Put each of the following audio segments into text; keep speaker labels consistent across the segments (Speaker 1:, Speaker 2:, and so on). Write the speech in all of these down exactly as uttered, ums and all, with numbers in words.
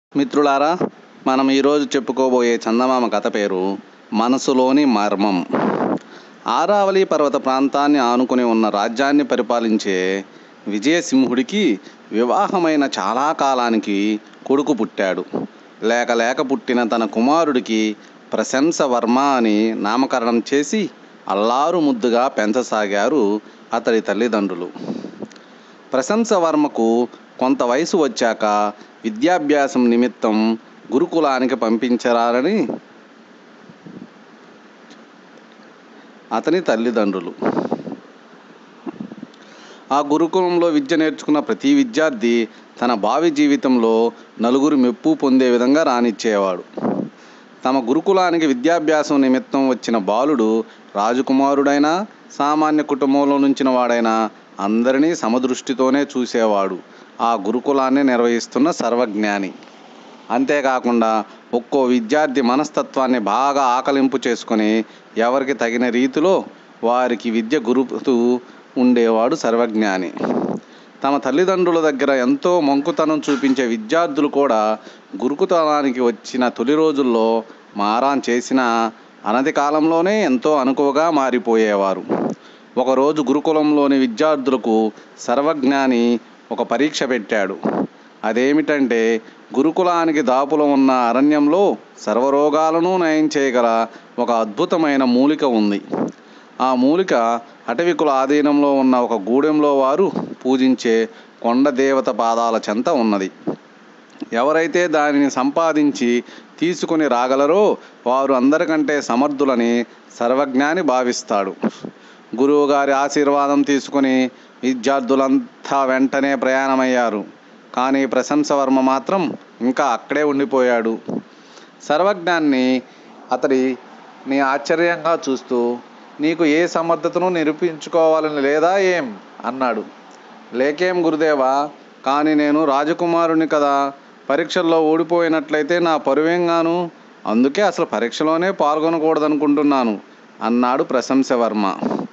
Speaker 1: మిత్రులారా, మనం ఈరోజు చెప్పుకోబోయే చందమామ కథ పేరు మనసులోని మర్మం. ఆరావళి పర్వత ప్రాంతాన్ని ఆనుకుని ఉన్న రాజ్యాన్ని పరిపాలించే విజయసింహుడికి వివాహమైన చాలా కాలానికి కొడుకు పుట్టాడు. లేక లేక పుట్టిన తన కుమారుడికి ప్రశంసవర్మ అని నామకరణం చేసి అల్లారు ముద్దుగా పెంచసాగారు అతడి తల్లిదండ్రులు. ప్రశంసవర్మకు కొంత వయసు వచ్చాక విద్యాభ్యాసం నిమిత్తం గురుకులానికి పంపించరాలని అతని తల్లిదండ్రులు. ఆ గురుకులంలో విద్య నేర్చుకున్న ప్రతి విద్యార్థి తన భావి జీవితంలో నలుగురు మెప్పు పొందే విధంగా రానిచ్చేవాడు. తమ గురుకులానికి విద్యాభ్యాసం నిమిత్తం వచ్చిన బాలుడు రాజకుమారుడైనా సామాన్య కుటుంబంలో నుంచిన వాడైనా అందరినీ సమదృష్టితోనే చూసేవాడు ఆ గురుకులాన్ని నిర్వహిస్తున్న సర్వజ్ఞాని. అంతేకాకుండా ఒక్కో విద్యార్థి మనస్తత్వాన్ని బాగా ఆకలింపు చేసుకొని ఎవరికి తగిన రీతిలో వారికి విద్య గురుతూ ఉండేవాడు సర్వజ్ఞాని. తమ తల్లిదండ్రుల దగ్గర ఎంతో మంకుతనం చూపించే విద్యార్థులు కూడా గురుకులానికి వచ్చిన తొలి రోజుల్లో మారాన్ చేసిన అనతి కాలంలోనే ఎంతో అనుకువగా మారిపోయేవారు. ఒకరోజు గురుకులంలోని విద్యార్థులకు సర్వజ్ఞాని ఒక పరీక్ష పెట్టాడు. అదేమిటంటే, గురుకులానికి దాపులో ఉన్న అరణ్యంలో సర్వరోగాలను నయం చేయగల ఒక అద్భుతమైన మూలిక ఉంది. ఆ మూలిక అటవికుల ఆధీనంలో ఉన్న ఒక గూడెంలో వారు పూజించే కొండ దేవత పాదాల చెంత ఉన్నది. ఎవరైతే దానిని సంపాదించి తీసుకుని రాగలరో వారు అందరికంటే సమర్థులని సర్వజ్ఞాని భావిస్తాడు. గురువుగారి ఆశీర్వాదం తీసుకుని విద్యార్థులంతా వెంటనే ప్రయాణమయ్యారు. కానీ ప్రశంసవర్మ మాత్రం ఇంకా అక్కడే ఉండిపోయాడు. సర్వజ్ఞాన్ని అతడిని ఆశ్చర్యంగా చూస్తూ, నీకు ఏ సమర్థతను నిరూపించుకోవాలని లేదా ఏం అన్నాడు. లేకేం గురుదేవా, కానీ నేను రాజకుమారుని కదా, పరీక్షల్లో ఓడిపోయినట్లయితే నా పరువేంగాను, అందుకే అసలు పరీక్షలోనే పాల్గొనకూడదనుకుంటున్నాను అన్నాడు ప్రశంసవర్మ.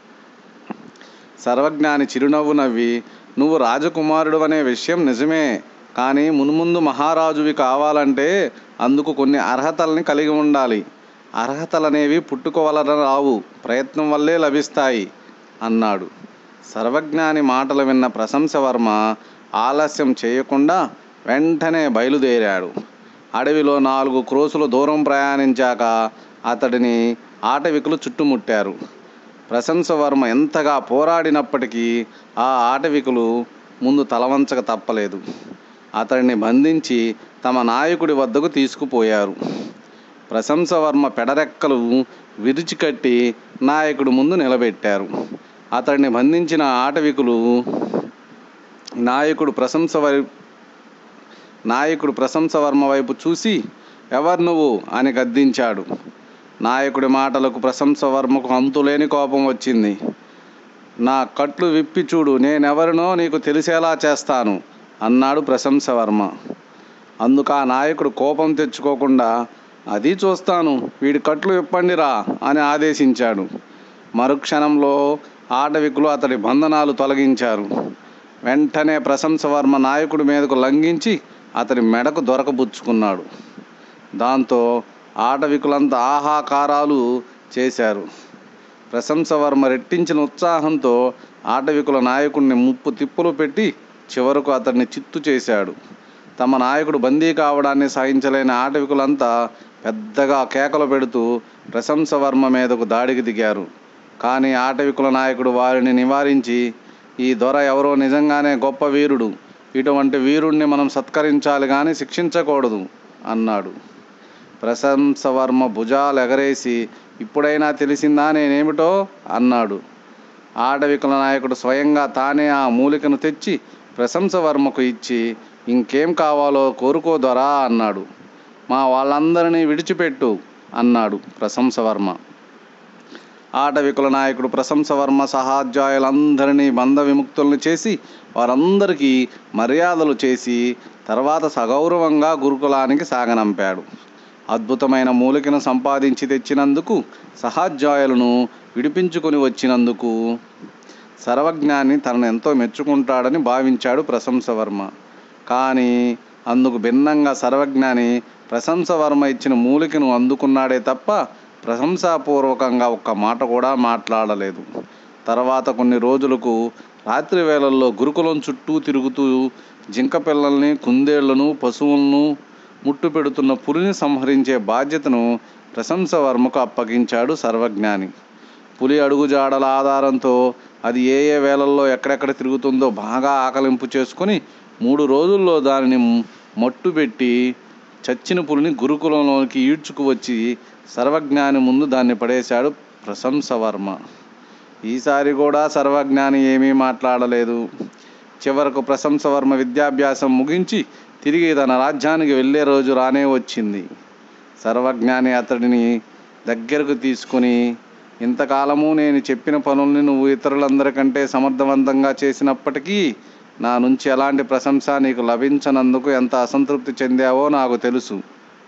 Speaker 1: సర్వజ్ఞాని చిరునవ్వు నవ్వి, నువ్వు రాజకుమారుడు అనే విషయం నిజమే, కానీ మున్ముందు మహారాజువి కావాలంటే అందుకు కొన్ని అర్హతల్ని కలిగి ఉండాలి. అర్హతలనేవి పుట్టుక వలన రావు, ప్రయత్నం వల్లే లభిస్తాయి అన్నాడు. సర్వజ్ఞాని మాటలు విన్న ప్రశంసవర్మ ఆలస్యం చేయకుండా వెంటనే బయలుదేరాడు. అడవిలో నాలుగు క్రోసుల దూరం ప్రయాణించాక అతడిని ఆటవికులు చుట్టుముట్టారు. ప్రశంసవర్మ ఎంతగా పోరాడినప్పటికీ ఆ ఆటవికులు ముందు తలవంచక తప్పలేదు. అతడిని బంధించి తమ నాయకుడి వద్దకు తీసుకుపోయారు. ప్రశంసవర్మ పెడరెక్కలు విరిచికట్టి నాయకుడి ముందు నిలబెట్టారు. అతడిని బంధించిన ఆటవికులు నాయకుడు ప్రశంస నాయకుడు ప్రశంసవర్మ వైపు చూసి, ఎవరు నువ్వు అని గద్దించాడు. నాయకుడి మాటలకు ప్రశంసవర్మకు అంతులేని కోపం వచ్చింది. నా కట్లు విప్పి చూడు, నేనెవరినో నీకు తెలిసేలా చేస్తాను అన్నాడు ప్రశంసవర్మ. అందుకు ఆ నాయకుడు కోపం తెచ్చుకోకుండా, అది చూస్తాను, వీడి కట్లు విప్పండిరా అని ఆదేశించాడు. మరుక్షణంలో ఆటవికులు అతడి బంధనాలు తొలగించారు. వెంటనే ప్రశంసవర్మ నాయకుడి మీదకు లంఘించి అతడి మెడకు దొరకబుచ్చుకున్నాడు. దాంతో ఆటవికులంతా ఆహాకారాలు చేశారు. ప్రశంసవర్మ రెట్టించిన ఉత్సాహంతో ఆటవికుల నాయకుడిని ముప్పు తిప్పులు పెట్టి చివరకు అతడిని చిత్తు చేశాడు. తమ నాయకుడు బందీ కావడాన్ని సహించలేని ఆటవికులంతా పెద్దగా కేకలు పెడుతూ ప్రశంసవర్మ మీదకు దాడికి దిగారు. కానీ ఆటవికుల నాయకుడు వారిని నివారించి, ఈ దొర ఎవరో నిజంగానే గొప్ప వీరుడు, ఇటువంటి వీరుణ్ణి మనం సత్కరించాలి కానీ శిక్షించకూడదు అన్నాడు. ప్రశంసవర్మ భుజాలు ఎగరేసి, ఇప్పుడైనా తెలిసిందా నేనేమిటో అన్నాడు. ఆటవికుల నాయకుడు స్వయంగా తానే ఆ మూలికను తెచ్చి ప్రశంసవర్మకు ఇచ్చి, ఇంకేం కావాలో కోరుకో దొరా అన్నాడు. మా వాళ్ళందరినీ విడిచిపెట్టు అన్నాడు ప్రశంసవర్మ. ఆటవికుల నాయకుడు ప్రశంసవర్మ సహాధ్యాయులందరినీ బంధ విముక్తులను చేసి వారందరికీ మర్యాదలు చేసి తర్వాత సగౌరవంగా గురుకులానికి సాగనంపాడు. అద్భుతమైన మూలికను సంపాదించి తెచ్చినందుకు, సహాధ్యాయులను విడిపించుకొని వచ్చినందుకు సర్వజ్ఞాని తనను ఎంతో మెచ్చుకుంటాడని భావించాడు ప్రశంసవర్మ. కానీ అందుకు భిన్నంగా సర్వజ్ఞాని ప్రశంసవర్మ ఇచ్చిన మూలికను అందుకున్నాడే తప్ప ప్రశంసాపూర్వకంగా ఒక్క మాట కూడా మాట్లాడలేదు. తర్వాత కొన్ని రోజులకు రాత్రి వేళల్లో గురుకులం చుట్టూ తిరుగుతూ జింక పిల్లల్ని, కుందేళ్లను, పశువులను ముట్టు పెడుతున్న పులిని సంహరించే బాధ్యతను ప్రశంసవర్మకు అప్పగించాడు సర్వజ్ఞాని. పులి అడుగుజాడల ఆధారంతో అది ఏ ఏ వేళల్లో ఎక్కడెక్కడ తిరుగుతుందో బాగా ఆకలింపు చేసుకొని మూడు రోజుల్లో దానిని మట్టుబెట్టి చచ్చిన పులిని గురుకులంలోకి ఈడ్చుకు వచ్చి సర్వజ్ఞాని ముందు దాన్ని పడేశాడు ప్రశంసవర్మ. ఈసారి కూడా సర్వజ్ఞాని ఏమీ మాట్లాడలేదు. చివరకు ప్రశంసవర్మ విద్యాభ్యాసం ముగించి తిరిగి తన రాజ్యానికి వెళ్ళే రోజు రానే వచ్చింది. సర్వజ్ఞాని అతడిని దగ్గరకు తీసుకుని, ఇంతకాలము నేను చెప్పిన పనుల్ని నువ్వు ఇతరులందరికంటే సమర్థవంతంగా చేసినప్పటికీ నా నుంచి ఎలాంటి ప్రశంస నీకు లభించనందుకు ఎంత అసంతృప్తి చెందావో నాకు తెలుసు.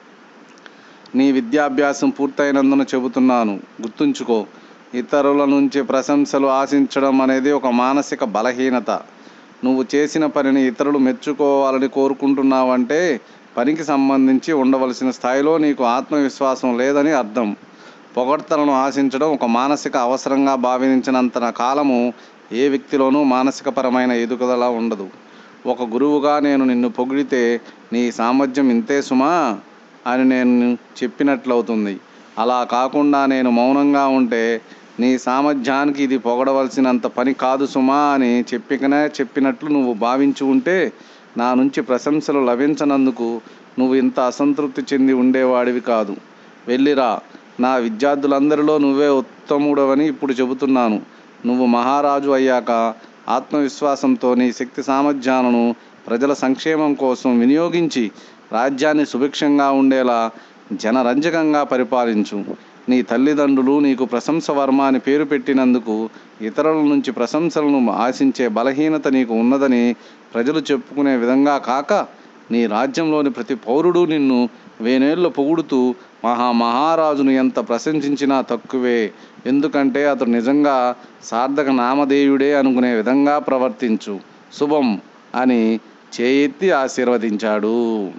Speaker 1: నీ విద్యాభ్యాసం పూర్తయినందున చెబుతున్నాను, గుర్తుంచుకో. ఇతరుల నుంచి ప్రశంసలు ఆశించడం అనేది ఒక మానసిక బలహీనత. నువ్వు చేసిన పనిని ఇతరులు మెచ్చుకోవాలని కోరుకుంటున్నావంటే పనికి సంబంధించి ఉండవలసిన స్థాయిలో నీకు ఆత్మవిశ్వాసం లేదని అర్థం. పొగడ్తలను ఆశించడం ఒక మానసిక అవసరంగా భావించినంత కాలము ఏ వ్యక్తిలోనూ మానసికపరమైన ఎదుగుదల ఉండదు. ఒక గురువుగా నేను నిన్ను పొగిడితే నీ సామర్థ్యం ఇంతే సుమా అని నేను చెప్పినట్లవుతుంది. అలా కాకుండా నేను మౌనంగా ఉంటే నీ సామర్థ్యానికి ఇది పొగడవలసినంత పని కాదు సుమా అని చెప్పికనే చెప్పినట్లు నువ్వు భావించి ఉంటే నా నుంచి ప్రశంసలు లభించనందుకు నువ్వు ఇంత అసంతృప్తి చెంది ఉండేవాడివి కాదు. వెళ్ళిరా. నా విద్యార్థులందరిలో నువ్వే ఉత్తముడవని ఇప్పుడు చెబుతున్నాను. నువ్వు మహారాజు అయ్యాక ఆత్మవిశ్వాసంతో నీ శక్తి సామర్థ్యాలను ప్రజల సంక్షేమం కోసం వినియోగించి రాజ్యాన్ని సుభిక్షంగా ఉండేలా జనరంజకంగా పరిపాలించు. నీ తల్లిదండ్రులు నీకు ప్రశంసవర్మ అని పేరు పెట్టినందుకు ఇతరుల నుంచి ప్రశంసలను ఆశించే బలహీనత నీకు ఉన్నదని ప్రజలు చెప్పుకునే విధంగా కాక, నీ రాజ్యంలోని ప్రతి పౌరుడు నిన్ను వేనేళ్లు పొగుడుతూ మహా మహారాజును ఎంత ప్రశంసించినా తక్కువే. ఎందుకంటే అతడు నిజంగా సార్థక నామధేయుడే అనుకునే విధంగా ప్రవర్తించు. శుభం అని చేయెత్తి ఆశీర్వదించాడు.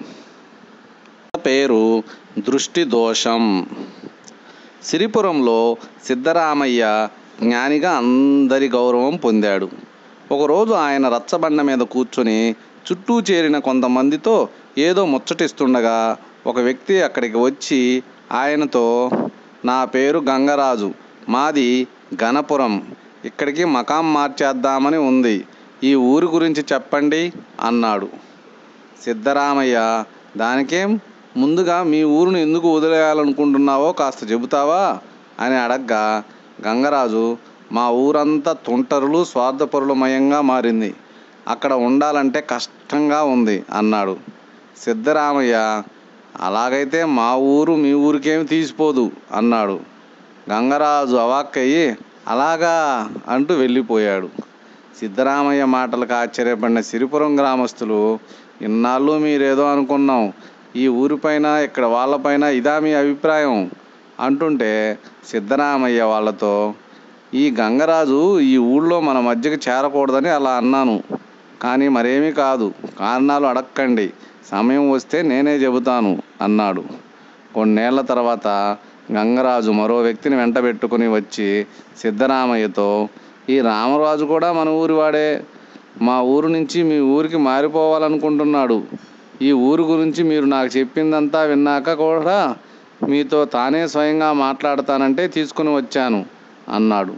Speaker 1: పేరు దృష్టి దోషం. సిరిపురంలో సిద్ధరామయ్య జ్ఞానిగా అందరి గౌరవం పొందాడు. ఒకరోజు ఆయన రచ్చబండ మీద కూర్చొని చుట్టూ చేరిన కొంతమందితో ఏదో ముచ్చటిస్తుండగా ఒక వ్యక్తి అక్కడికి వచ్చి ఆయనతో, నా పేరు గంగరాజు, మాది గణపురం, ఇక్కడికి మకాం మార్చేద్దామని ఉంది, ఈ ఊరి గురించి చెప్పండి అన్నాడు. సిద్ధరామయ్య, దానికేం, ముందుగా మీ ఊరును ఎందుకు వదిలేయాలనుకుంటున్నావో కాస్త చెబుతావా అని అడగ్గా గంగరాజు, మా ఊరంతా తుంటరులు స్వార్థపరులమయంగా మారింది, అక్కడ ఉండాలంటే కష్టంగా ఉంది అన్నాడు. సిద్ధరామయ్య, అలాగైతే మా ఊరు మీ ఊరికేమి తీసిపోదు అన్నాడు. గంగరాజు అవాక్కయ్యి అలాగా అంటూ వెళ్ళిపోయాడు. సిద్ధరామయ్య మాటలకు ఆశ్చర్యపడిన సిరిపురం గ్రామస్తులు, ఇన్నాళ్ళు మీరేదో అనుకున్నాం, ఈ ఊరిపైన ఇక్కడ వాళ్ళపైన ఇదా మీ అభిప్రాయం అంటుంటే సిద్ధరామయ్య వాళ్ళతో, ఈ గంగరాజు ఈ ఊళ్ళో మన మధ్యకి చేరకూడదని అలా అన్నాను, కానీ మరేమీ కాదు, కారణాలు అడక్కండి, సమయం వస్తే నేనే చెబుతాను అన్నాడు. కొన్నేళ్ల తర్వాత గంగరాజు మరో వ్యక్తిని వెంటబెట్టుకుని వచ్చి సిద్ధరామయ్యతో, ఈ రామరాజు కూడా మన ఊరివాడే, మా ఊరు నుంచి మీ ఊరికి మారిపోవాలనుకుంటున్నాడు, ఈ ఊరు గురించి మీరు నాకు చెప్పిందంతా విన్నాక కూడా మీతో తానే స్వయంగా మాట్లాడతానంటే తీసుకుని వచ్చాను అన్నాడు.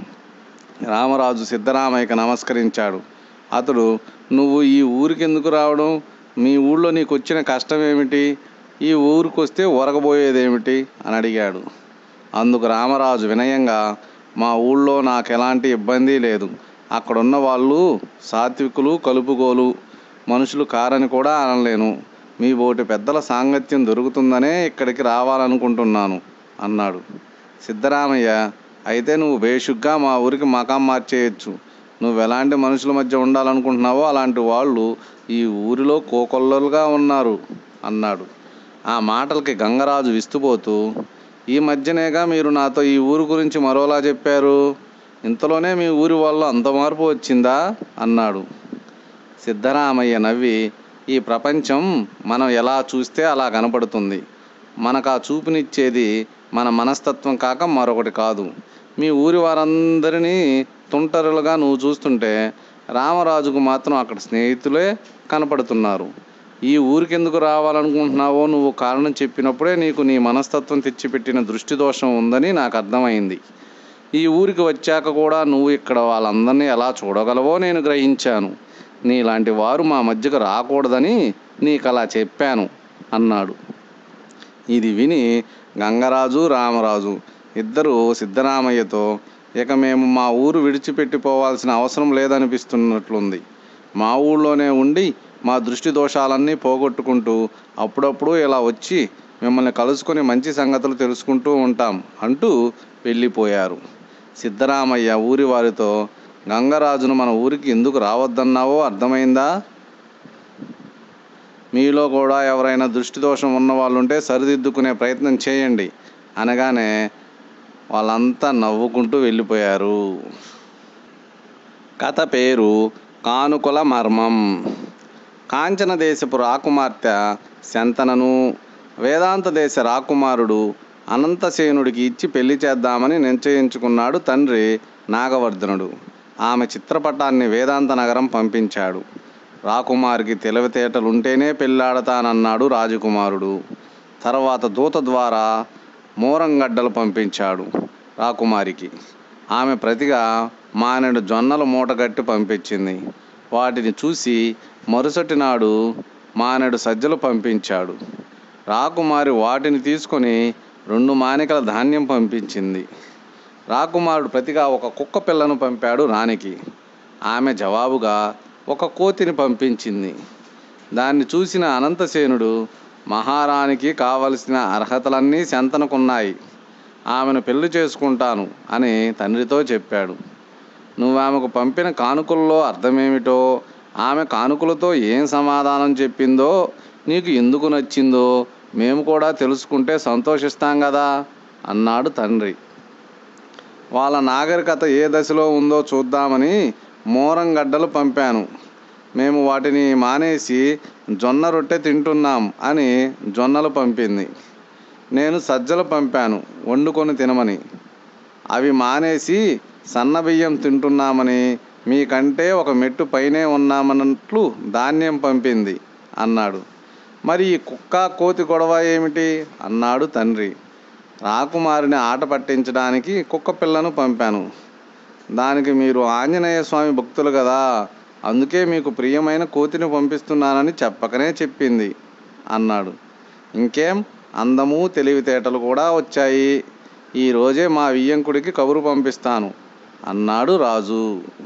Speaker 1: రామరాజు సిద్ధరామయ్యకి నమస్కరించాడు. అతడు, నువ్వు ఈ ఊరికి ఎందుకు రావడం, మీ ఊళ్ళో నీకు వచ్చిన కష్టం ఏమిటి, ఈ ఊరికి వస్తే ఒరగబోయేదేమిటి అని అడిగాడు. అందుకు రామరాజు వినయంగా, మా ఊళ్ళో నాకు ఎలాంటి ఇబ్బంది లేదు, అక్కడున్న వాళ్ళు సాత్వికులు, కలుపుగోలు మనుషులు కారని కూడా అనలేను, మీ బోటి పెద్దల సాంగత్యం దొరుకుతుందనే ఇక్కడికి రావాలనుకుంటున్నాను అన్నాడు. సిద్ధరామయ్య, అయితే నువ్వు బేషుగ్గా మా ఊరికి మకాం మార్చేయచ్చు, నువ్వు ఎలాంటి మనుషుల మధ్య ఉండాలనుకుంటున్నావో అలాంటి వాళ్ళు ఈ ఊరిలో కోకొల్లలుగా ఉన్నారు అన్నాడు. ఆ మాటలకి గంగరాజు విస్తుపోతూ, ఈ మధ్యనేగా మీరు నాతో ఈ ఊరు గురించి మరోలా చెప్పారు, ఇంతలోనే మీ ఊరి వాళ్ళు అంత మార్పు వచ్చిందా అన్నాడు. సిద్ధరామయ్య నవ్వి, ఈ ప్రపంచం మనం ఎలా చూస్తే అలా కనపడుతుంది. మనకు ఆ చూపునిచ్చేది మన మనస్తత్వం కాక మరొకటి కాదు. మీ ఊరి వారందరినీ తుంటరులుగా నువ్వు చూస్తుంటే రామరాజుకు మాత్రం అక్కడ స్నేహితులే కనపడుతున్నారు. ఈ ఊరికెందుకు రావాలనుకుంటున్నావో నువ్వు కారణం చెప్పినప్పుడే నీకు నీ మనస్తత్వం తెచ్చిపెట్టిన దృష్టి దోషం ఉందని నాకు అర్థమైంది. ఈ ఊరికి వచ్చాక కూడా నువ్వు ఇక్కడ వాళ్ళందరినీ ఎలా చూడగలవో నేను గ్రహించాను. నీలాంటి వారు మా మధ్యకు రాకూడదని నీకు అలా చెప్పాను అన్నాడు. ఇది విని గంగరాజు రామరాజు ఇద్దరు సిద్ధరామయ్యతో, ఇక మేము మా ఊరు విడిచిపెట్టిపోవాల్సిన అవసరం లేదనిపిస్తున్నట్లుంది. మా ఊళ్ళోనే ఉండి మా దృష్టి దోషాలన్నీ పోగొట్టుకుంటూ అప్పుడప్పుడు ఇలా వచ్చి మిమ్మల్ని కలుసుకొని మంచి సంగతులు తెలుసుకుంటూ ఉంటాం అంటూ వెళ్ళిపోయారు. సిద్ధరామయ్య ఊరి వారితో, గంగరాజును మన ఊరికి ఎందుకు రావద్దన్నావో అర్థమైందా? మీలో కూడా ఎవరైనా దృష్టి దోషం ఉన్న వాళ్ళుంటే సరిదిద్దుకునే ప్రయత్నం చేయండి అనగానే వాళ్ళంతా నవ్వుకుంటూ వెళ్ళిపోయారు. కథ పేరు కానుకల మర్మం. కాంచన దేశపు రాకుమార్తె శంతనను వేదాంత దేశ రాకుమారుడు అనంతసేనుడికి ఇచ్చి పెళ్లి చేద్దామని నిశ్చయించుకున్నాడు తండ్రి నాగవర్ధనుడు. ఆమె చిత్రపటాన్ని వేదాంత నగరం పంపించాడు. రాకుమారికి తెలివితేటలుంటేనే పెళ్ళాడతానన్నాడు రాజకుమారుడు. తర్వాత దూత ద్వారా మోరంగడ్డలు పంపించాడు రాకుమారికి. ఆమె ప్రతిగా మానెడు జొన్నలు మూటగట్టి పంపించింది. వాటిని చూసి మరుసటి నాడు మానెడు సజ్జలు పంపించాడు. రాకుమారి వాటిని తీసుకొని రెండు మానికల ధాన్యం పంపించింది. రాకుమారుడు ప్రతిగా ఒక కుక్క పిల్లను పంపాడు రాణికి. ఆమె జవాబుగా ఒక కోతిని పంపించింది. దాన్ని చూసిన అనంతసేనుడు, మహారాణికి కావలసిన అర్హతలన్నీ శంతనకున్నాయి, ఆమెను పెళ్లి చేసుకుంటాను అని తండ్రితో చెప్పాడు. నువ్వు ఆమెకు పంపిన కానుకల్లో అర్థమేమిటో, ఆమె కానుకలతో ఏం సమాధానం చెప్పిందో, నీకు ఎందుకు నచ్చిందో మేము కూడా తెలుసుకుంటే సంతోషిస్తాం కదా అన్నాడు తండ్రి. వాళ్ళ నాగరికత ఏ దశలో ఉందో చూద్దామని మోరంగడ్డలు పంపాను. మేము వాటిని మానేసి జొన్న రొట్టె తింటున్నాం అని జొన్నలు పంపింది. నేను సజ్జలు పంపాను వండుకొని తినమని. అవి మానేసి సన్నబియ్యం తింటున్నామని, మీకంటే ఒక మెట్టు పైనే ఉన్నామన్నట్లు ధాన్యం పంపింది అన్నాడు. మరి ఈ కుక్క కోతి గొడవ ఏమిటి అన్నాడు తండ్రి. రాకుమారిని ఆట పట్టించడానికి కుక్క పిల్లను పంపాను. దానికి మీరు ఆంజనేయ స్వామి భక్తులు కదా, అందుకే మీకు ప్రియమైన కోతిని పంపిస్తున్నానని చెప్పకనే చెప్పింది అన్నాడు. ఇంకేం, అందము తెలివితేటలు కూడా వచ్చాయి. ఈరోజే మా వియ్యంకుడికి కబురు పంపిస్తాను అన్నాడు రాజు.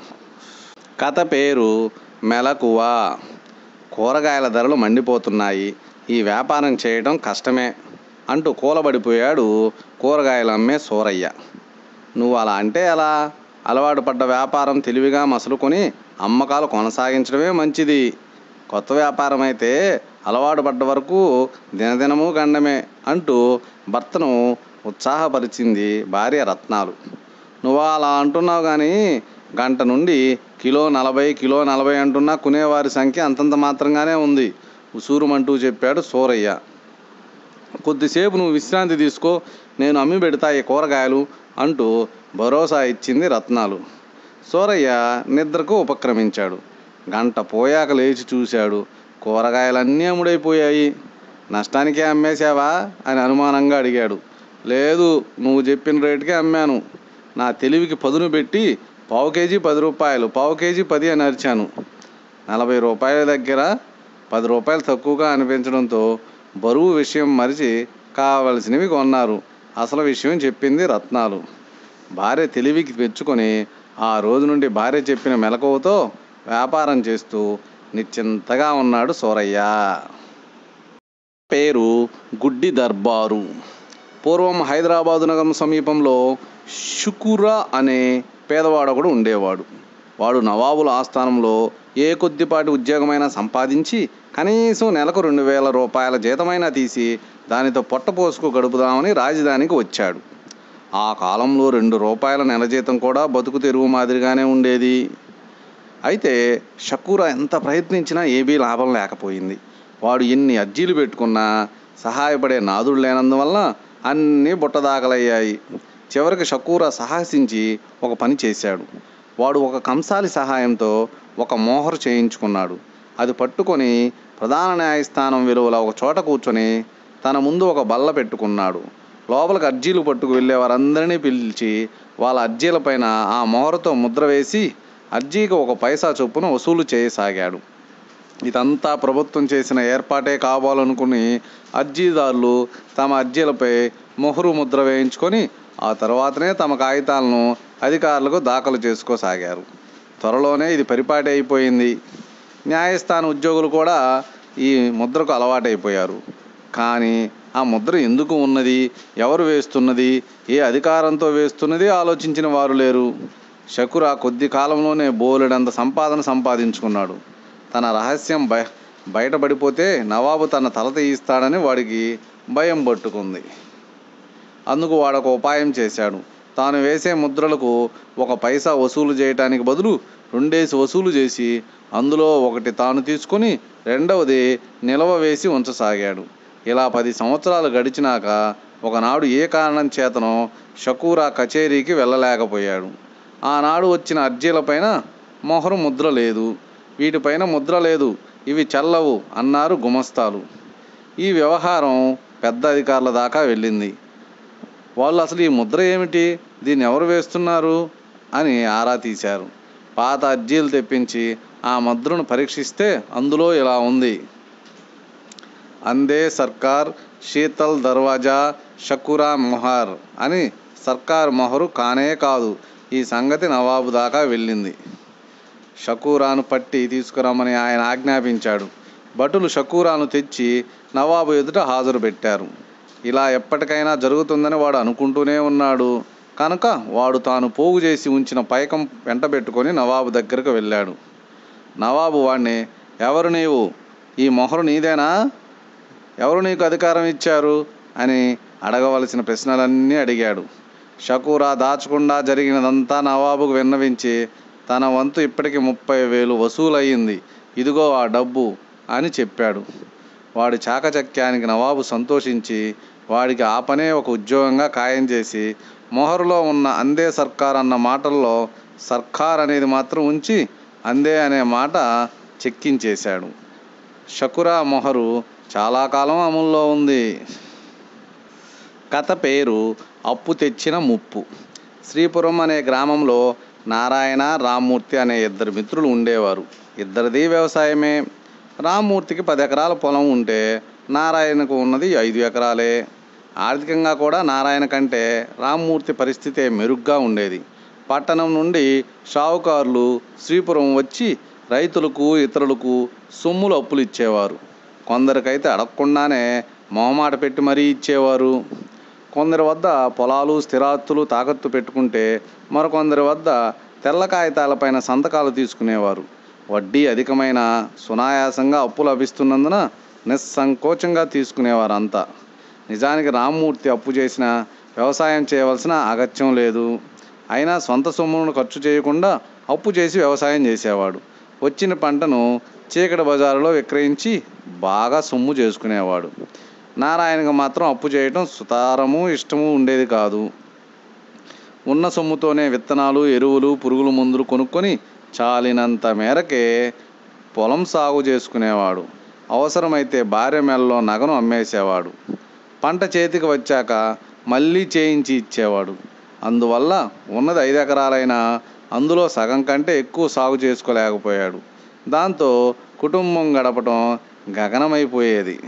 Speaker 1: కథ పేరు మెలకువ. కూరగాయల ధరలు మండిపోతున్నాయి, ఈ వ్యాపారం చేయడం కష్టమే అంటూ కూలబడిపోయాడు కూరగాయలు అమ్మే సూరయ్య. నువ్వు అలా అంటే ఎలా? అలవాటు పడ్డ వ్యాపారం తెలివిగా మసలుకొని అమ్మకాలు కొనసాగించడమే మంచిది. కొత్త వ్యాపారం అయితే అలవాటు పడ్డ వరకు దినదినము గండమే అంటూ భర్తను ఉత్సాహపరిచింది భార్య రత్నాలు. నువ్వు అలా అంటున్నావు కానీ గంట నుండి కిలో నలభై కిలో నలభై అంటున్నా కొనేవారి సంఖ్య అంతంత మాత్రంగానే ఉంది ఉసూరుమంటూ చెప్పాడు సూరయ్య. కొద్దిసేపు నువ్వు విశ్రాంతి తీసుకో, నేను అమ్మి పెడతా ఈ కూరగాయలు అంటూ భరోసా ఇచ్చింది రత్నాలు. సూరయ్య నిద్రకు ఉపక్రమించాడు. గంట పోయాక లేచి చూశాడు, కూరగాయలన్నీ అమ్ముడైపోయాయి. నష్టానికే అమ్మేశావా అని అనుమానంగా అడిగాడు. లేదు, నువ్వు చెప్పిన రేటుకే అమ్మాను. నా తెలివికి పదును పెట్టి పావు కేజీ పది రూపాయలు పావు కేజీ పది అని అరిచాను. నలభై రూపాయల దగ్గర పది రూపాయలు తక్కువగా అనిపించడంతో బరువు విషయం మరిచి కావలసినవి కొన్నారు. అసలు విషయం చెప్పింది రత్నాలు. భార్య తెలివికి మెచ్చుకొని ఆ రోజు నుండి భార్య చెప్పిన మెలకువతో వ్యాపారం చేస్తూ నిశ్చింతగా ఉన్నాడు సూరయ్య. పేరు గుడ్డి దర్బారు. పూర్వం హైదరాబాదు నగరం సమీపంలో షుకురా అనే పేదవాడొకడు ఉండేవాడు. వాడు నవాబుల ఆస్థానంలో ఏ కొద్దిపాటి ఉద్యోగమైనా సంపాదించి కనీసం నెలకు రెండు వేల రూపాయల జీతమైనా తీసి దానితో పొట్ట పోసుకు గడుపుదామని రాజధానికి వచ్చాడు. ఆ కాలంలో రెండు రూపాయల నెల జీతం కూడా బతుకు తెరువు మాదిరిగానే ఉండేది. అయితే షకూరా ఎంత ప్రయత్నించినా ఏమీ లాభం లేకపోయింది. వాడు ఎన్ని అర్జీలు పెట్టుకున్నా సహాయపడే నాదుడు లేనందువల్ల అన్నీ బుట్టదాకలయ్యాయి. చివరికి షకూరా సాహసించి ఒక పని చేశాడు. వాడు ఒక కంసాలి సహాయంతో ఒక మోహరు చేయించుకున్నాడు. అది పట్టుకొని ప్రధాన న్యాయస్థానం వెలువల ఒక చోట కూర్చొని తన ముందు ఒక బల్ల పెట్టుకున్నాడు. లోపలికి అర్జీలు పట్టుకు వెళ్ళే వారందరినీ పిలిచి వాళ్ళ అర్జీలపైన ఆ మోహరుతో ముద్ర వేసి అర్జీకి ఒక పైసా చొప్పున వసూలు చేయసాగాడు. ఇదంతా ప్రభుత్వం చేసిన ఏర్పాటే కావాలనుకుని అర్జీదారులు తమ అర్జీలపై మొహరు ముద్ర వేయించుకొని ఆ తర్వాతనే తమ కాగితాలను అధికారులకు దాఖలు చేసుకోసాగారు. త్వరలోనే ఇది పరిపాటి అయిపోయింది. న్యాయస్థాన ఉద్యోగులు కూడా ఈ ముద్రకు అలవాటైపోయారు. కానీ ఆ ముద్ర ఎందుకు ఉన్నది, ఎవరు వేస్తున్నది, ఏ అధికారంతో వేస్తున్నది ఆలోచించిన వారు లేరు. షకూరా కొద్ది కాలంలోనే బోలెడంత సంపాదన సంపాదించుకున్నాడు. తన రహస్యం బయ బయటపడిపోతే నవాబు తన తల తీయిస్తాడని వాడికి భయం పట్టుకుంది. అందుకు వాడొక ఉపాయం చేశాడు. తాను వేసే ముద్రలకు ఒక పైసా వసూలు చేయటానికి బదులు రెండేసి వసూలు చేసి అందులో ఒకటి తాను తీసుకొని రెండవది నిలవ వేసి ఉంచసాగాడు. ఇలా పది సంవత్సరాలు గడిచినాక ఒకనాడు ఏ కారణం చేతనో షకూరా కచేరీకి వెళ్ళలేకపోయాడు. ఆనాడు వచ్చిన అర్జీలపైన మొహరు ముద్ర లేదు. వీటిపైన ముద్ర లేదు, ఇవి చెల్లవు అన్నారు గుమస్తాలు. ఈ వ్యవహారం పెద్ద అధికారుల దాకా వెళ్ళింది. వాళ్ళు అసలు ఈ ముద్ర ఏమిటి, దీన్ని ఎవరు వేస్తున్నారు అని ఆరా తీశారు. పాత అర్జీలు తెప్పించి ఆ ముద్రను పరీక్షిస్తే అందులో ఇలా ఉంది: అందే సర్కార్ శీతల్ దర్వాజా షకూరా మొహర్ అని. సర్కార్ మొహరు కానే కాదు. ఈ సంగతి నవాబు దాకా వెళ్ళింది. షకూరాను పట్టి తీసుకురమ్మని ఆయన ఆజ్ఞాపించాడు. భటులు షకూరాను తెచ్చి నవాబు ఎదుట హాజరు పెట్టారు. ఇలా ఎప్పటికైనా జరుగుతుందని వాడు అనుకుంటూనే ఉన్నాడు కనుక వాడు తాను పోగు చేసి ఉంచిన పైకం వెంటబెట్టుకొని నవాబు దగ్గరకు వెళ్ళాడు. నవాబు వాడిని, ఎవరు నీవు, ఈ మొహరు నీదేనా, ఎవరు నీకు అధికారం ఇచ్చారు అని అడగవలసిన ప్రశ్నలన్నీ అడిగాడు. షకూరా దాచకుండా జరిగినదంతా నవాబుకు విన్నవించి తన వంతు ఇప్పటికి ముప్పై వేలు వసూలయ్యింది, ఇదిగో ఆ డబ్బు అని చెప్పాడు. వాడి చాకచక్యానికి నవాబు సంతోషించి వాడికి ఆ పనే ఒక ఉద్యోగంగా ఖాయం చేసి మొహరులో ఉన్న అందే సర్కార్ అన్న మాటల్లో సర్కార్ అనేది మాత్రం ఉంచి అందే అనే మాట చెక్కించేశాడు. షకూరా మొహరు చాలా కాలం అమల్లో ఉంది. కథ పేరు అప్పు తెచ్చిన ముప్పు. శ్రీపురం అనే గ్రామంలో నారాయణ, రామ్మూర్తి అనే ఇద్దరు మిత్రులు ఉండేవారు. ఇద్దరిది వ్యవసాయమే. రామ్మూర్తికి పది ఎకరాల పొలం ఉంటే నారాయణకు ఉన్నది ఐదు ఎకరాలే. ఆర్థికంగా కూడా నారాయణ కంటే రామ్మూర్తి పరిస్థితే మెరుగ్గా ఉండేది. పట్టణం నుండి షావుకారులు శ్రీపురం వచ్చి రైతులకు ఇతరులకు సొమ్ములు అప్పులు ఇచ్చేవారు. కొందరికైతే అడగకుండానే మొహమాట పెట్టి మరీ ఇచ్చేవారు. కొందరి వద్ద పొలాలు స్థిరాస్తులు తాకట్టు పెట్టుకుంటే మరికొందరి వద్ద తెల్ల కాగితాలపైన సంతకాలు తీసుకునేవారు. వడ్డీ అధికమైన సునాయాసంగా అప్పు లభిస్తున్నందున నిస్సంకోచంగా తీసుకునేవారు అంతా. నిజానికి రామ్మూర్తి అప్పు చేసిన వ్యవసాయం చేయవలసిన అగత్యం లేదు. అయినా సొంత సొమ్మును ఖర్చు చేయకుండా అప్పు చేసి వ్యవసాయం చేసేవాడు. వచ్చిన పంటను చీకటి బజారులో విక్రయించి బాగా సొమ్ము చేసుకునేవాడు. నారాయణకు మాత్రం అప్పు చేయటం సుతారము ఇష్టము ఉండేది కాదు. ఉన్న సొమ్ముతోనే విత్తనాలు, ఎరువులు, పురుగుల మందులు కొనుక్కొని చాలినంత మేరకే పొలం సాగు చేసుకునేవాడు. అవసరమైతే భార్య మెడలో నగను అమ్మేసేవాడు. పంట చేతికి వచ్చాక మళ్ళీ చేయించి ఇచ్చేవాడు. అందువల్ల ఉన్నది ఐదు ఎకరాలైనా అందులో సగం కంటే ఎక్కువ సాగు చేసుకోలేకపోయాడు. దాంతో కుటుంబం గడపటం గగనమైపోయేది.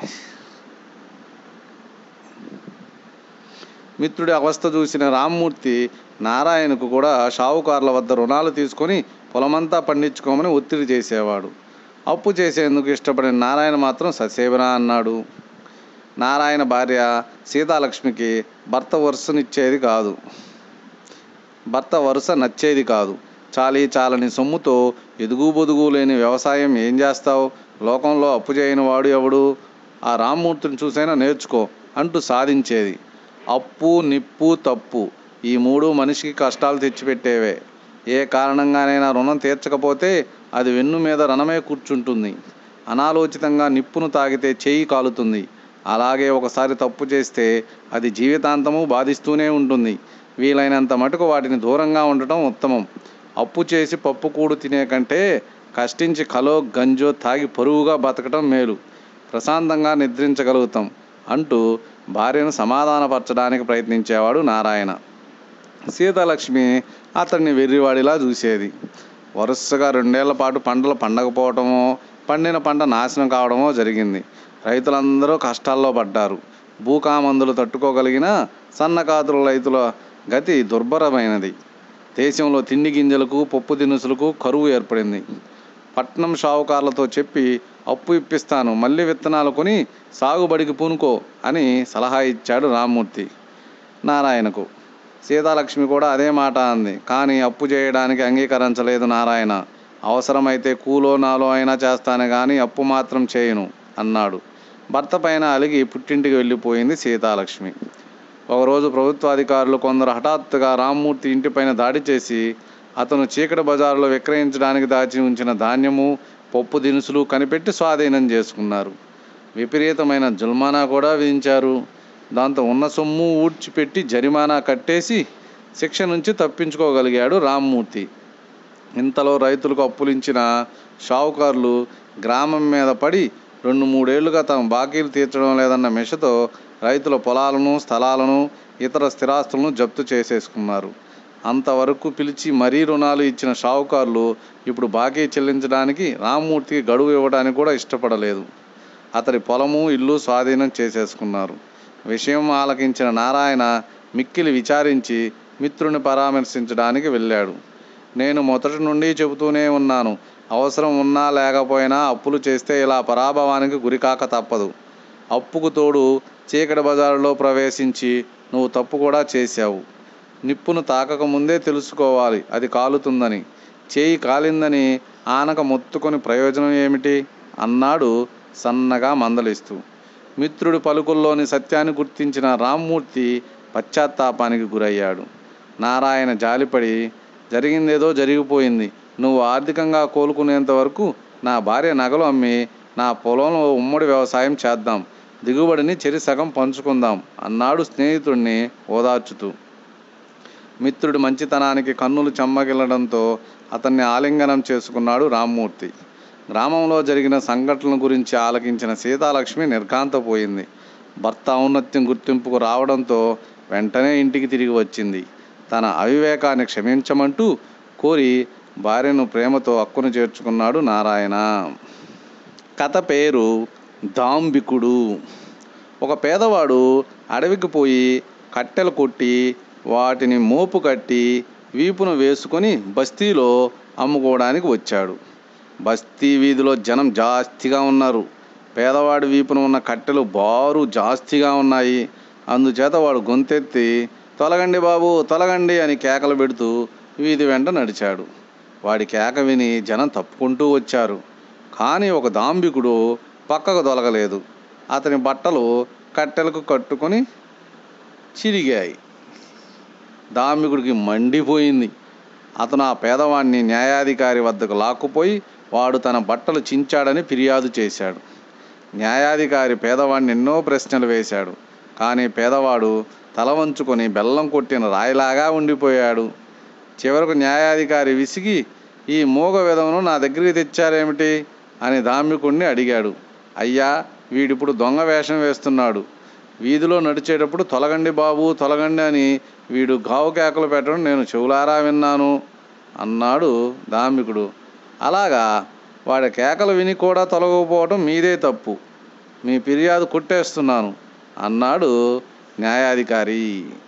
Speaker 1: మిత్రుడి అవస్థ చూసిన రామ్మూర్తి నారాయణకు కూడా షావుకారుల వద్ద రుణాలు తీసుకొని పొలమంతా పండించుకోమని ఒత్తిడి చేసేవాడు. అప్పు చేసేందుకు ఇష్టపడిన నారాయణ మాత్రం ససేబనా అన్నాడు. నారాయణ భార్య సీతాలక్ష్మికి భర్త వరుసనిచ్చేది కాదు భర్త వరుస నచ్చేది కాదు. చాలీ చాలని సొమ్ముతో ఎదుగు బొదుగు లేని వ్యవసాయం ఏం చేస్తావు, లోకంలో అప్పు చేయని వాడు ఎవడు, ఆ రామ్మూర్తిని చూసైనా నేర్చుకో అంటూ సాధించేది. అప్పు, నిప్పు, తప్పు ఈ మూడు మనిషికి కష్టాలు తెచ్చిపెట్టేవే. ఏ కారణంగానైనా రుణం తీర్చకపోతే అది వెన్ను మీద రణమే కూర్చుంటుంది. అనాలోచితంగా నిప్పును తాగితే చేయి కాలుతుంది. అలాగే ఒకసారి తప్పు చేస్తే అది జీవితాంతము బాధిస్తూనే ఉంటుంది. వీలైనంత మటుకు వాటిని దూరంగా ఉండటం ఉత్తమం. అప్పు చేసి పప్పుకూడు తినే కంటే కష్టించి కలో గంజో తాగి పరువుగా బతకటం మేలు. ప్రశాంతంగా నిద్రించగలుగుతాం అంటూ భార్యను సమాధానపరచడానికి ప్రయత్నించేవాడు నారాయణ. సీతాలక్ష్మి అతన్ని వెర్రివాడిలా చూసేది. వరుసగా రెండేళ్ల పాటు పంటలు పండకపోవటమో, పండిన పంట నాశనం కావడమో జరిగింది. రైతులందరూ కష్టాల్లో పడ్డారు. భూకామందులు తట్టుకోగలిగిన సన్నకాతుల రైతుల గతి దుర్భరమైనది. దేశంలో తిండి గింజలకు, పప్పు దినుసులకు కరువు ఏర్పడింది. పట్నం షావుకార్లతో చెప్పి అప్పు ఇప్పిస్తాను, మళ్ళీ విత్తనాలు కొని సాగుబడికి పూనుకో అని సలహా ఇచ్చాడు రామ్మూర్తి నారాయణకు. సీతాలక్ష్మి కూడా అదే మాట అంది. కానీ అప్పు చేయడానికి అంగీకరించలేదు నారాయణ. అవసరమైతే కూలో నాలో అయినా చేస్తాను కానీ అప్పు మాత్రం చేయను అన్నాడు. భర్త పైన అలిగి పుట్టింటికి వెళ్ళిపోయింది సీతాలక్ష్మి. ఒకరోజు ప్రభుత్వ అధికారులు కొందరు హఠాత్తుగా రామ్మూర్తి ఇంటిపైన దాడి చేసి అతను చీకటి బజారులో విక్రయించడానికి దాచి ఉంచిన ధాన్యము, పప్పు దినుసులు కనిపెట్టి స్వాధీనం చేసుకున్నారు. విపరీతమైన జుల్మానా కూడా విధించారు. దాంతో ఉన్న సొమ్ము ఊడ్చిపెట్టి జరిమానా కట్టేసి శిక్ష నుంచి తప్పించుకోగలిగాడు రామ్మూర్తి. ఇంతలో రైతులకు అప్పులించిన షావుకారులు గ్రామం మీద పడి రెండు మూడేళ్లుగా తమ బాకీలు తీర్చడం లేదన్న మెషతో రైతుల పొలాలను, స్థలాలను, ఇతర స్థిరాస్తులను జప్తు చేసేసుకున్నారు. అంతవరకు పిలిచి మరీ రుణాలు ఇచ్చిన షావుకారులు ఇప్పుడు బాకీ చెల్లించడానికి రామ్మూర్తికి గడువు ఇవ్వడానికి కూడా ఇష్టపడలేదు. అతడి పొలము, ఇల్లు స్వాధీనం చేసేసుకున్నారు. విషయం ఆలకించిన నారాయణ మిక్కిలి విచారించి మిత్రుని పరామర్శించడానికి వెళ్ళాడు. నేను మొదటి నుండి చెబుతూనే ఉన్నాను, అవసరం ఉన్నా లేకపోయినా అప్పులు చేస్తే ఇలా పరాభవానికి గురికాక తప్పదు. అప్పుకు తోడు చీకటి బజారులో ప్రవేశించి నువ్వు తప్పు కూడా చేశావు. నిప్పును తాకక ముందే తెలుసుకోవాలి అది కాలుతుందని. చేయి కాలిందని ఆనక మొత్తుకొని ప్రయోజనం ఏమిటి అన్నాడు సన్నగా మందలిస్తూ. మిత్రుడి పలుకుల్లోని సత్యాన్ని గుర్తించిన రామ్మూర్తి పశ్చాత్తాపానికి గురయ్యాడు. నారాయణ జాలిపడి, జరిగిందేదో జరిగిపోయింది. నువ్వు ఆర్థికంగా కోలుకునేంత వరకు నా భార్య నగలు అమ్మి నా పొలంలో ఉమ్మడి వ్యవసాయం చేద్దాం, దిగుబడిని చెరి సగం పంచుకుందాం అన్నాడు స్నేహితుడిని ఓదార్చుతూ. మిత్రుడి మంచితనానికి కన్నులు చెమ్మగిల్లడంతో అతన్ని ఆలింగనం చేసుకున్నాడు రామ్మూర్తి. గ్రామంలో జరిగిన సంఘటనల గురించి ఆలకించిన సీతాలక్ష్మి నిర్ఘాంతపోయింది. భర్త ఔన్నత్యం గుర్తింపుకు రావడంతో వెంటనే ఇంటికి తిరిగి వచ్చింది. తన అవివేకాన్ని క్షమించమంటూ కోరి భార్యను ప్రేమతో హక్కును చేర్చుకున్నాడు నారాయణ. కథ పేరు దాంభికుడు. ఒక పేదవాడు అడవికి పోయి కట్టెలు కొట్టి వాటిని మోపు కట్టి వీపును వేసుకొని బస్తీలో అమ్ముకోవడానికి వచ్చాడు. బస్తీ వీధిలో జనం జాస్తిగా ఉన్నారు. పేదవాడి వీపున ఉన్న కట్టెలు బారు జాస్తిగా ఉన్నాయి. అందుచేత వాడు గొంతెత్తి తొలగండి బాబు తొలగండి అని కేకలు పెడుతూ వీధి వెంట నడిచాడు. వాడి కేక విని జనం తప్పుకుంటూ వచ్చారు. కానీ ఒక దాంభికుడు పక్కకు తొలగలేదు. అతని బట్టలు కట్టెలకు కట్టుకొని చిరిగాయి. దాంభికుడికి మండిపోయింది. అతను ఆ పేదవాడిని న్యాయాధికారి వద్దకు లాక్కుపోయి వాడు తన బట్టలు చించాడని ఫిర్యాదు చేశాడు. న్యాయాధికారి పేదవాడిని ఎన్నో ప్రశ్నలు వేశాడు. కానీ పేదవాడు తల వంచుకొని బెల్లం కొట్టిన రాయిలాగా ఉండిపోయాడు. చివరకు న్యాయాధికారి విసిగి, ఈ మూగ విధవను నా దగ్గరికి తెచ్చారేమిటి అని దాంభికుడిని అడిగాడు. అయ్యా, వీడిప్పుడు దొంగ వేషం వేస్తున్నాడు. వీధిలో నడిచేటప్పుడు తొలగండి బాబు తొలగండి అని వీడు గావు కేకలు పెట్టడం నేను చెవులారా విన్నాను అన్నాడు దాంభికుడు. అలాగా, వాడి కేకలు విని కూడా తొలగకపోవడం మీదే తప్పు. మీ ఫిర్యాదు కొట్టేస్తున్నాను అన్నాడు న్యాయాధికారి.